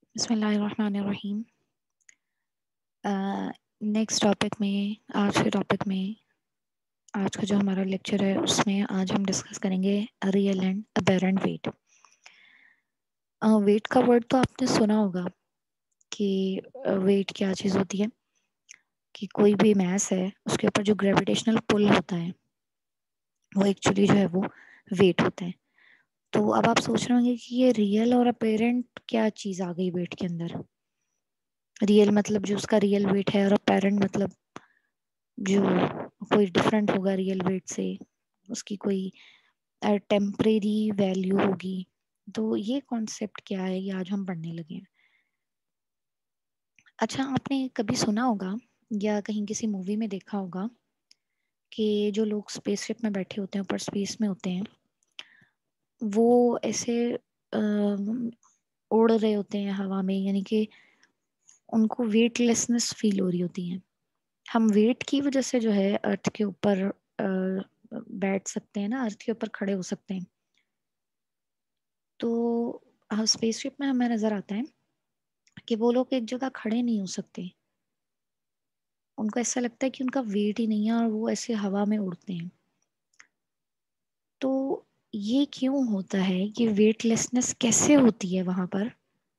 बिस्मिल्लाहिर्रहमानिर्रहीम। Next topic में आज का जो हमारा लेक्चर है उसमें आज हम डिस्कस करेंगे real and apparent weight. Weight का वर्ड तो आपने सुना होगा कि वेट क्या चीज़ होती है, कि कोई भी मैस है उसके ऊपर जो ग्रेविटेशनल पुल होता है वो एक्चुअली जो है वो वेट होता है। तो अब आप सोच रहे होंगे कि ये रियल और अपेरेंट क्या चीज़ आ गई वेट के अंदर। रियल मतलब जो उसका रियल वेट है और अपेरेंट मतलब जो कोई डिफरेंट होगा रियल वेट से, उसकी कोई टेम्परेरी वैल्यू होगी। तो ये कॉन्सेप्ट क्या है, ये आज हम पढ़ने लगे हैं। अच्छा, आपने कभी सुना होगा या कहीं किसी मूवी में देखा होगा कि जो लोग स्पेसशिप में बैठे होते हैं, ऊपर स्पेस में होते हैं, वो ऐसे उड़ रहे होते हैं हवा में, यानी कि उनको वेटलेसनेस फील हो रही होती है। हम वेट की वजह से जो है अर्थ के ऊपर बैठ सकते हैं ना, अर्थ के ऊपर खड़े हो सकते हैं। तो स्पेसशिप में हमें नजर आता है कि वो लोग एक जगह खड़े नहीं हो सकते। उनको ऐसा लगता है कि उनका वेट ही नहीं है और वो ऐसे हवा में उड़ते हैं। तो ये क्यों होता है कि वेटलेसनेस कैसे होती है वहां पर?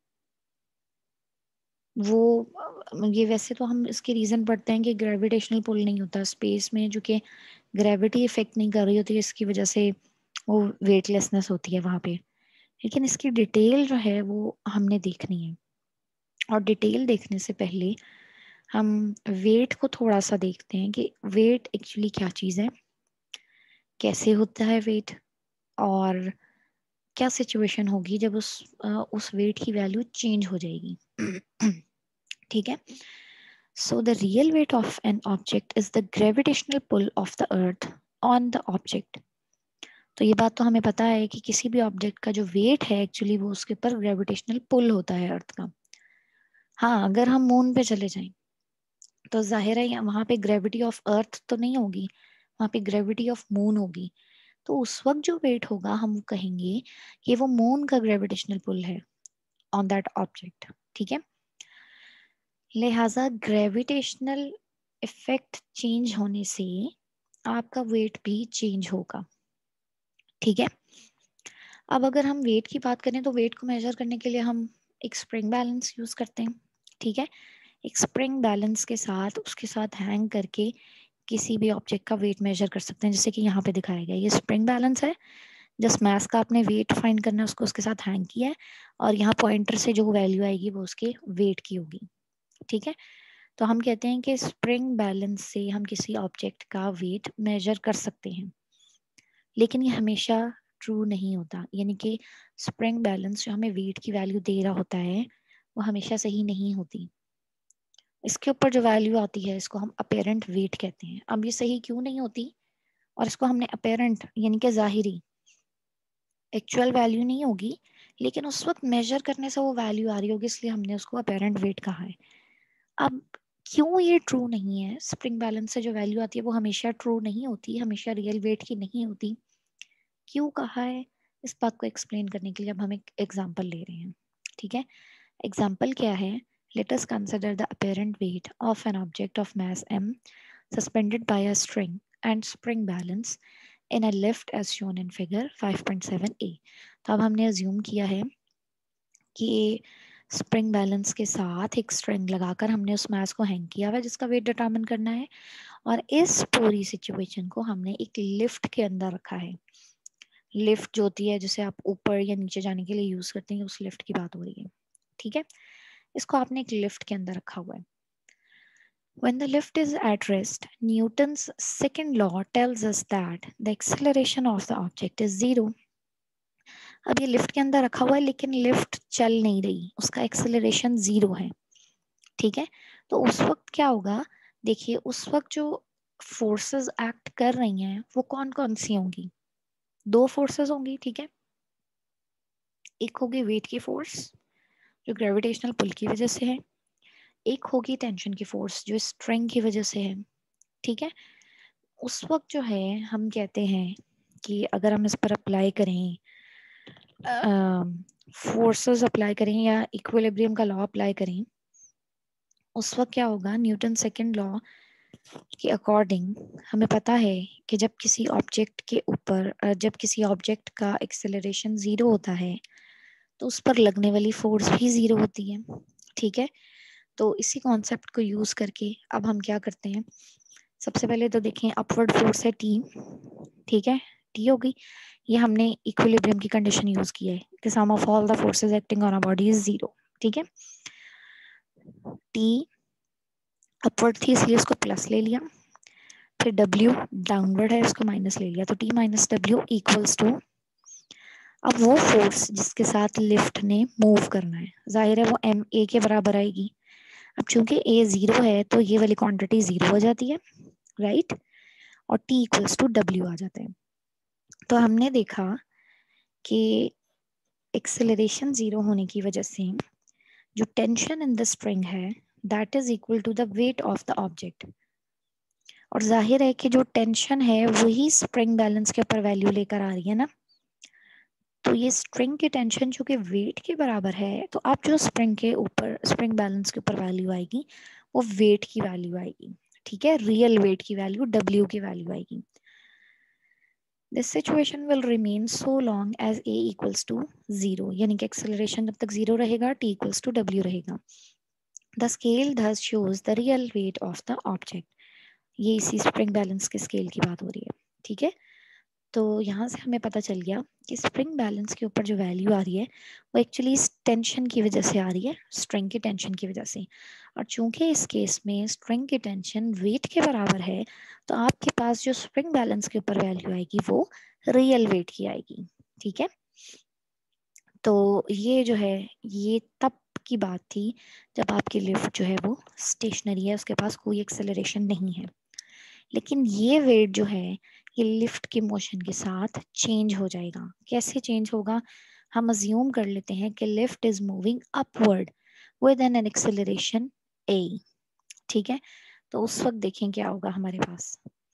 वो ये वैसे तो हम इसके रीजन पढ़ते हैं कि ग्रेविटेशनल पुल नहीं होता स्पेस में, जो कि ग्रेविटी इफेक्ट नहीं कर रही होती है, इसकी वजह से वो वेटलेसनेस होती है वहां पे। लेकिन इसकी डिटेल जो है वो हमने देखनी है, और डिटेल देखने से पहले हम वेट को थोड़ा सा देखते हैं कि वेट एक्चुअली क्या चीज़ है, कैसे होता है वेट, और क्या सिचुएशन होगी जब उस वेट की वैल्यू चेंज हो जाएगी। ठीक है। So the real weight of an object is the gravitational pull of the earth on the object. तो ये बात तो हमें पता है कि किसी भी ऑब्जेक्ट का जो वेट है एक्चुअली वो उसके ऊपर ग्रेविटेशनल पुल होता है अर्थ का। हाँ, अगर हम मून पे चले जाएं तो जाहिर है वहां पे ग्रेविटी ऑफ अर्थ तो नहीं होगी, वहां पे ग्रेविटी ऑफ मून होगी। तो उस वक्त जो वेट होगा हम कहेंगे कि वो मून का ग्रेविटेशनल पुल है ऑन दैट ऑब्जेक्ट। ठीक है। लिहाजा ग्रेविटेशनल इफेक्ट चेंज होने से आपका वेट भी चेंज होगा। ठीक है। अब अगर हम वेट की बात करें तो वेट को मेजर करने के लिए हम एक स्प्रिंग बैलेंस यूज करते हैं। ठीक है। एक स्प्रिंग बैलेंस के साथ उसके साथ हैंग करके किसी भी ऑब्जेक्ट का वेट मेजर कर सकते हैं, जैसे कि यहाँ पे दिखाया गया। ये स्प्रिंग बैलेंस है, जिस मास का आपने वेट फाइंड करना है उसको उसके साथ हैंग किया है, और यहाँ पॉइंटर से जो वैल्यू आएगी वो उसके वेट की होगी। ठीक है। तो हम कहते हैं कि स्प्रिंग बैलेंस से हम किसी ऑब्जेक्ट का वेट मेजर कर सकते हैं, लेकिन ये हमेशा ट्रू नहीं होता। यानी कि स्प्रिंग बैलेंस जो हमें वेट की वैल्यू दे रहा होता है वो हमेशा सही नहीं होती। इसके ऊपर जो वैल्यू आती है इसको हम अपेरेंट वेट कहते हैं। अब ये सही क्यों नहीं होती, और इसको हमने अपेरेंट यानी कि जाहिरी, एक्चुअल वैल्यू नहीं होगी लेकिन उस वक्त मेजर करने से वो वैल्यू आ रही होगी, इसलिए हमने उसको अपेरेंट वेट कहा है। अब क्यों ये ट्रू नहीं है? स्प्रिंग बैलेंस से जो वैल्यू आती है वो हमेशा ट्रू नहीं होती, हमेशा रियल वेट की नहीं होती। क्यों कहा है, इस बात को एक्सप्लेन करने के लिए अब हम एक एग्जाम्पल ले रहे हैं। ठीक है। एग्जाम्पल क्या है? Let us consider the apparent weight of an object of mass m suspended by a string and spring balance in a lift as shown in figure 5.7a। तो अब हमने अज्यूम किया है कि स्प्रिंग बैलेंस के साथ एक स्ट्रिंग लगाकर हमने उस मास को हैंग किया हुआ है जिसका वेट डिटरमिन करना है, और इस पूरी सिचुएशन को हमने एक लिफ्ट के अंदर रखा है। लिफ्ट जो होती है जिसे आप ऊपर या नीचे जाने के लिए यूज करते हैं, उस लिफ्ट की बात हो रही है। ठीक है। इसको आपने एक लिफ्ट के अंदर रखा हुआ है। When the lift is at rest, Newton's second law tells us that the acceleration of the object is zero। अब ये लिफ्ट के अंदर रखा हुआ है लेकिन लिफ्ट चल नहीं रही, उसका एक्सेलरेशन जीरो है। ठीक है। तो उस वक्त क्या होगा? देखिए, उस वक्त जो फोर्सेस एक्ट कर रही हैं वो कौन कौन सी होंगी? दो फोर्सेस होंगी। ठीक है। एक होगी वेट की फोर्स जो ग्रेविटेशनल पुल की वजह से है, एक होगी टेंशन की फोर्स जो स्ट्रिंग की वजह से है। ठीक है। उस वक्त जो है हम कहते हैं कि अगर हम इस पर अप्लाई करें फोर्सेस अप्लाई करें या इक्विलिब्रियम का लॉ अप्लाई करें, उस वक्त क्या होगा, न्यूटन सेकंड लॉ के अकॉर्डिंग हमें पता है कि जब किसी ऑब्जेक्ट के ऊपर जब किसी ऑब्जेक्ट का एक्सेलरेशन 0 होता है तो उस पर लगने वाली फोर्स भी 0 होती है। ठीक है, तो इसी कॉन्सेप्ट को यूज करके अब हम क्या करते हैं, सबसे पहले तो देखें अपवर्ड फोर्स है टी। ठीक है, टी हो गई, ये हमने इक्विलिब्रियम की कंडीशन यूज की है कि sum of all the forces acting on a body is 0। ठीक है, टी अपवर्ड थी इसलिए उसको प्लस ले लिया, फिर W डाउनवर्ड है उसको माइनस ले लिया, तो T minus W equals to, अब वो फोर्स जिसके साथ लिफ्ट ने मूव करना है, जाहिर है वो एम ए के बराबर आएगी। अब चूंकि ए 0 है तो ये वाली क्वांटिटी 0 हो जाती है, राइट, और T इक्वल्स टू W आ जाता है। तो हमने देखा कि एक्सेलरेशन 0 होने की वजह से जो टेंशन इन द स्प्रिंग है that is equal to the weight of the object, और जाहिर है कि जो टेंशन है वही स्प्रिंग बैलेंस के ऊपर वैल्यू लेकर आ रही है ना, तो ये स्प्रिंग की टेंशन जो कि वेट के बराबर है, तो अब जो स्प्रिंग के ऊपर स्प्रिंग बैलेंस के ऊपर वैल्यू आएगी वो वेट की वैल्यू आएगी। ठीक है, रियल वेट की वैल्यू W की वैल्यू आएगी। This situation will remain so long as A equals to 0, यानी कि एक्सेलरेशन जब तक 0 रहेगा T इक्वल्स टू W रहेगा। The scale thus shows the real weight of the object, ये इसी स्प्रिंग बैलेंस के स्केल की बात हो रही है। ठीक है, तो यहाँ से हमें पता चल गया कि स्प्रिंग बैलेंस के ऊपर जो वैल्यू आ रही है वो एक्चुअली इस टेंशन की वजह से आ रही है, स्ट्रिंग की टेंशन की वजह से, और चूंकि इस केस में स्ट्रिंग की टेंशन वेट के बराबर है तो आपके पास जो स्प्रिंग बैलेंस के ऊपर वैल्यू आएगी वो रियल वेट की आएगी। ठीक है, तो ये जो है ये तब की बात थी जब आपकी लिफ्ट जो है वो स्टेशनरी है, उसके पास कोई एक्सेलरेशन नहीं है, लेकिन ये वेट जो है ये लिफ्ट के मोशन के साथ चेंज हो जाएगा। कैसे चेंज होगा, हम अज्यूम कर लेते हैं कि lift is moving upward with an acceleration a। ठीक है, तो उस वक्त देखें क्या होगा हमारे पास,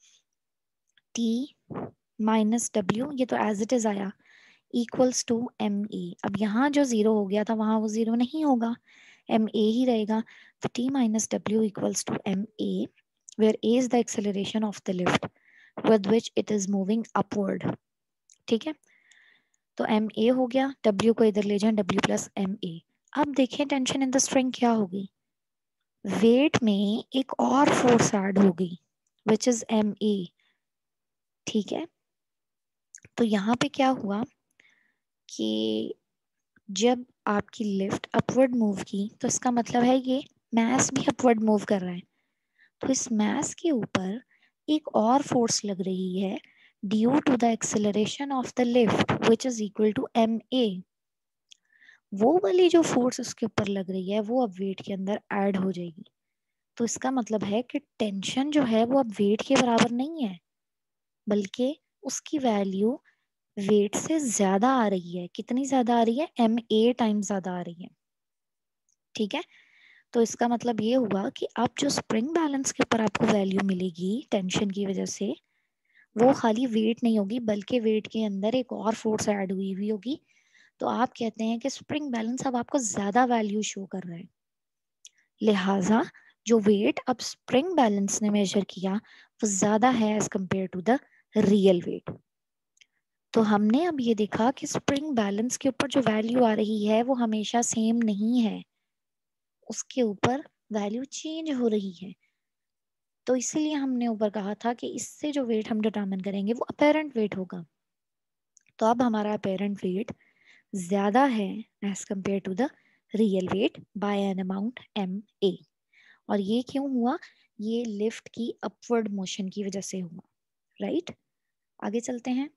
t माइनस डब्ल्यू, ये तो एज इट इज आया, इक्वल्स टू एम ए। अब यहाँ जो 0 हो गया था वहां वो 0 नहीं होगा, एम ए ही रहेगा, तो t minus W equals to M A, where a is the acceleration of the lift with which it is moving upward। ठीक है, तो एम ए हो गया, W को इधर ले जाएं, W प्लस एम ए। अब देखें टेंशन इन द स्ट्रिंग क्या होगी, वेट में एक और फोर्स ऐड होगी विच इज एम ए। ठीक है, तो यहाँ पे क्या हुआ कि जब आपकी लिफ्ट अपवर्ड मूव की तो इसका मतलब है ये मैस भी अपवर्ड मूव कर रहा है, तो इस मैस के ऊपर एक और फोर्स लग रही है due to the acceleration of the lift which is equal to M A. वो वाली जो फोर्स उसके ऊपर लग रही है वो अब वेट के अंदर ऐड हो जाएगी, तो इसका मतलब है कि टेंशन जो है वो अब वेट के बराबर नहीं है, बल्कि उसकी वैल्यू वेट से ज्यादा आ रही है। कितनी ज्यादा आ रही है, एम ए टाइम ज्यादा आ रही है। ठीक है, तो इसका मतलब ये हुआ कि अब जो स्प्रिंग बैलेंस के ऊपर आपको वैल्यू मिलेगी टेंशन की वजह से, वो खाली वेट नहीं होगी बल्कि वेट के अंदर एक और फोर्स ऐड हुई हुई होगी। तो आप कहते हैं कि स्प्रिंग बैलेंस अब आपको ज्यादा वैल्यू शो कर रहा है, लिहाजा जो वेट अब स्प्रिंग बैलेंस ने मेजर किया वो ज्यादा है as compare to the real weight. तो हमने अब ये देखा कि स्प्रिंग बैलेंस के ऊपर जो वैल्यू आ रही है वो हमेशा सेम नहीं है, उसके ऊपर वैल्यू चेंज हो रही है। तो इसीलिए हमने ऊपर कहा था कि इससे जो वेट हम डिटरमिन करेंगे वो अपेरेंट वेट होगा। तो अब हमारा अपेरेंट वेट ज्यादा है as compare to the real weight by an amount M A. और ये क्यों हुआ, ये लिफ्ट की अपवर्ड मोशन की वजह से हुआ, राइट। आगे चलते हैं,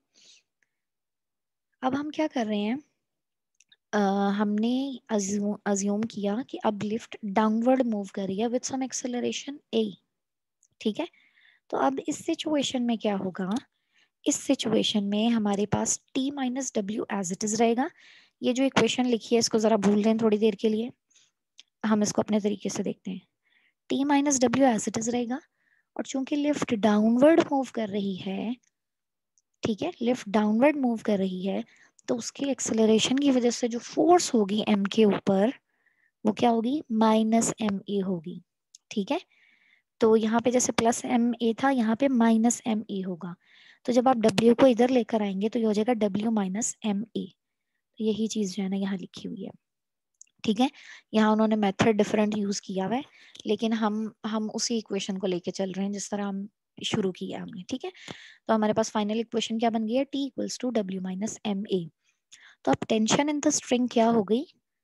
अब हम क्या कर रहे हैं, हमने अज्यूम किया कि अब लिफ्ट डाउनवर्ड मूव कर रही है विद सम एक्सेलरेशन ए। ठीक है, तो अब इस सिचुएशन में क्या होगा, इस सिचुएशन में हमारे पास t minus W as it is रहेगा। ये जो इक्वेशन लिखी है इसको जरा भूल लें थोड़ी देर के लिए, हम इसको अपने तरीके से देखते हैं। t minus W as it is रहेगा, और चूंकि लिफ्ट डाउनवर्ड मूव कर रही है, ठीक है, लिफ्ट डाउनवर्ड मूव कर रही है, तो उसकी एक्सेलरेशन की वजह से जो फोर्स होगी m के ऊपर वो क्या होगी, माइनस एम ए होगी। ठीक है, तो यहाँ पे जैसे प्लस एम ए था, यहाँ पे माइनस एम ए होगा। तो जब आप W को इधर लेकर आएंगे तो ये हो जाएगा W माइनस एम ए। तो यही चीज जो है ना यहाँ लिखी हुई है। ठीक है, यहाँ उन्होंने मेथड डिफरेंट यूज किया हुआ है, लेकिन हम उसी इक्वेशन को लेके चल रहे हैं जिस तरह हम शुरू किया हमने। ठीक है, तो हमारे पास फाइनल इक्वेशन क्या बन गई है, T equals to W minus M A. तो अब टेंशन इन द स्ट्रिंग क्या हो गई,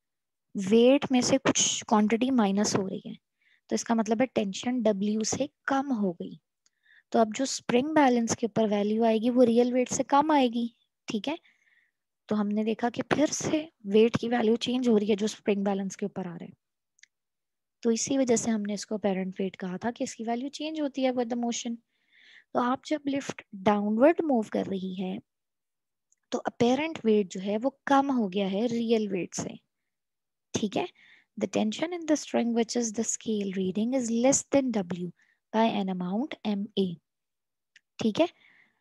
वेट में से कुछ क्वांटिटी माइनस हो रही है, तो इसका मतलब है टेंशन W से कम हो गई। तो अब जो स्प्रिंग बैलेंस के ऊपर वैल्यू आएगी वो रियल वेट से कम आएगी। ठीक है, तो हमने देखा कि फिर से वेट की वैल्यू चेंज हो रही है जो स्प्रिंग बैलेंस के ऊपर आ रहा है। तो इसी वजह से हमने इसको अपेरेंट वेट कहा था कि इसकी वैल्यू चेंज होती है विद द मोशन। तो आप जब लिफ्ट डाउनवर्ड मूव कर रही है तो अपेरेंट वेट जो है वो कम हो गया है रियल वेट से। ठीक है, the tension in the string which is the scale reading is less than W by an amount MA। ठीक है,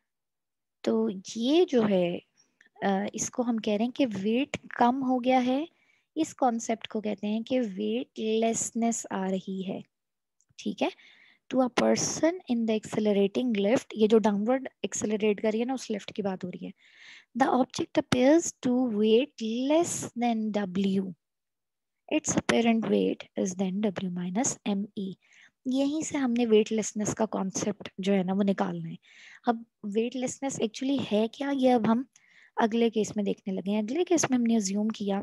तो ये जो है इसको हम कह रहे हैं कि वेट कम हो गया है। इस कॉन्सेप्ट को कहते हैं कि वेट लेसनेस आ रही है। ठीक है, to a person in the accelerating lift, ये जो डाउनवर्ड एक्सेलरेट कर रही है ना उस लिफ्ट की बात हो रही है। The object appears to weight less than W, it's apparent weight is then W minus ME। यहीं से हमने वेटलेसनेस का कॉन्सेप्ट जो है ना वो निकालना है। अब वेटलेसनेस एक्चुअली है क्या, ये अब हम अगले केस में देखने लगे हैं। अगले केस में हमने अज्यूम किया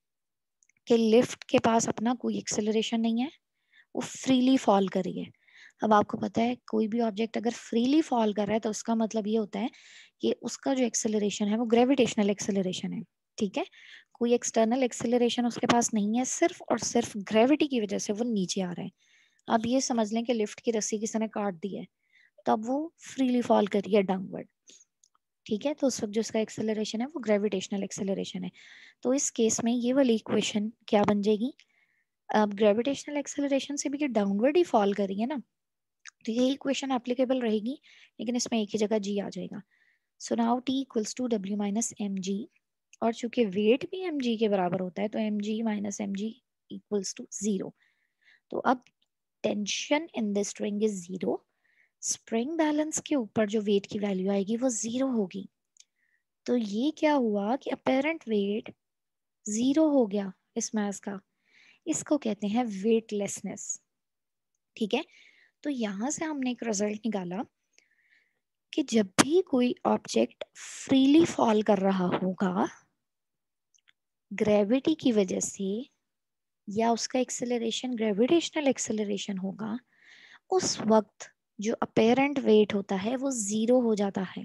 कि लिफ्ट के पास अपना कोई एक्सेलरेशन नहीं है, वो फ्रीली फॉल कर रही है। अब आपको पता है कोई भी ऑब्जेक्ट अगर फ्रीली फॉल कर रहा है तो उसका मतलब ये होता है कि उसका जो एक्सेलरेशन है वो ग्रेविटेशनल एक्सेलरेशन है। ठीक है, कोई एक्सटर्नल एक्सेलरेशन उसके पास नहीं है, सिर्फ और सिर्फ ग्रेविटी की वजह से वो नीचे आ रहा है। अब ये समझ लें कि लिफ्ट की रस्सी किसी ने काट दी है, तब वो फ्रीली फॉल कर रही है डाउनवर्ड। ठीक है, तो उस वक्त जो इसका एक्सेलरेशन है वो ग्रेविटेशनल एक्सेलरेशन है। तो इस केस में ये वाली इक्वेशन क्या बन जाएगी, अब ग्रेविटेशनल एक्सेलरेशन से भी ये डाउनवर्ड ही फॉल कर रही है ना, तो ये इक्वेशन एप्लीकेबल रहेगी, लेकिन इसमें एक ही जगह जी आ जाएगा। So now T equals to W minus mg, और चूंकि वेट भी mg के बराबर होता है तो mg minus mg equals to 0। तो अब tension in the string is 0, spring balance के ऊपर जो वेट की वैल्यू आएगी वो 0 होगी। तो ये क्या हुआ कि अपेरेंट वेट 0 हो गया इस मास का, इसको कहते हैं वेटलेसनेस। ठीक है, तो यहां से हमने एक रिजल्ट निकाला कि जब भी कोई ऑब्जेक्ट फ्रीली फॉल कर रहा होगा ग्रेविटी की वजह से, या उसका एक्सेलरेशन ग्रेविटेशनल एक्सेलरेशन होगा, उस वक्त जो अपेरेंट वेट होता है वो 0 हो जाता है,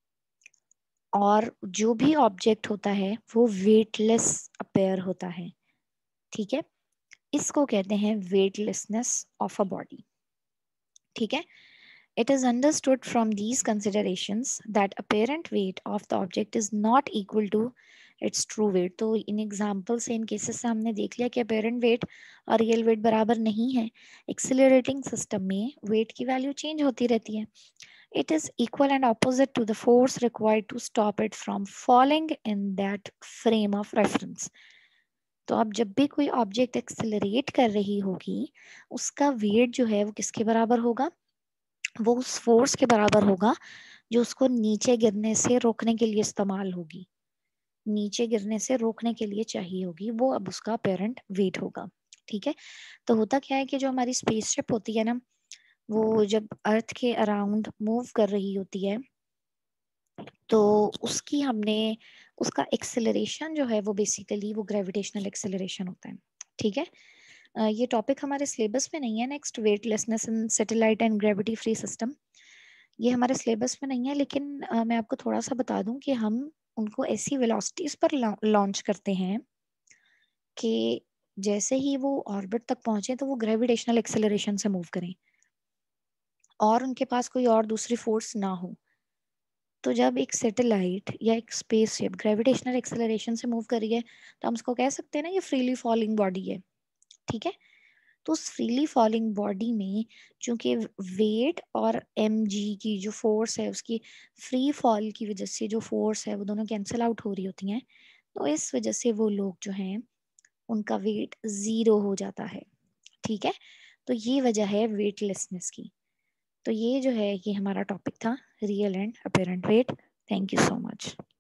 और जो भी ऑब्जेक्ट होता है वो वेटलेस अपेयर होता है। ठीक है, इसको कहते हैं वेटलेसनेस ऑफ अ बॉडी। ठीक है, it is understood from these considerations that apparent weight of the object is not equal to its true weight। तो इन एग्जाम्पल से, इन केसेस से हमने देख लिया कि अपेरेंट वेट और रियल वेट बराबर नहीं है। एक्सिलरेटिंग सिस्टम में वेट की वैल्यू चेंज होती रहती है। It is equal and opposite to the force required to stop it from falling in that frame of reference। तो अब जब भी कोई ऑब्जेक्ट एक्सिलरेट कर रही होगी उसका वेट जो है वो किसके बराबर होगा, वो उस फोर्स के बराबर होगा जो उसको नीचे गिरने से रोकने के लिए इस्तेमाल होगी, नीचे गिरने से रोकने के लिए चाहिए होगी, वो अब उसका अपेरेंट वेट होगा। ठीक है, तो होता क्या है कि जो हमारी स्पेसशिप होती है ना, वो जब अर्थ के अराउंड मूव कर रही होती है तो उसकी हमने उसका एक्सेलरेशन जो है वो बेसिकली वो ग्रेविटेशनल एक्सेलरेशन होता है। ठीक है, ये टॉपिक हमारे सिलेबस में नहीं है। Next, weightlessness in satellite and gravity free system, ये हमारे सिलेबस में नहीं है, लेकिन मैं आपको थोड़ा सा बता दूं कि हम उनको ऐसी वेलोसिटीज पर लॉन्च करते हैं कि जैसे ही वो ऑर्बिट तक पहुंचे तो वो ग्रेविटेशनल एक्सेलरेशन से मूव करें और उनके पास कोई और दूसरी फोर्स ना हो। तो जब एक सैटेलाइट या एक स्पेसशिप ग्रेविटेशनल एक्सेलरेशन से मूव कर रही है तो हम उसको कह सकते हैं ना ये फ्रीली फॉलिंग बॉडी है। ठीक है, तो उस फ्रीली फॉलिंग बॉडी में चूंकि वेट और mg की जो फोर्स है उसकी फ्री फॉल की वजह से जो फोर्स है वो दोनों कैंसिल आउट हो रही होती हैं, तो इस वजह से वो लोग जो हैं उनका वेट 0 हो जाता है। ठीक है, तो ये वजह है वेटलेसनेस की। तो ये जो है ये हमारा टॉपिक था, real and apparent weight. Thank you so much.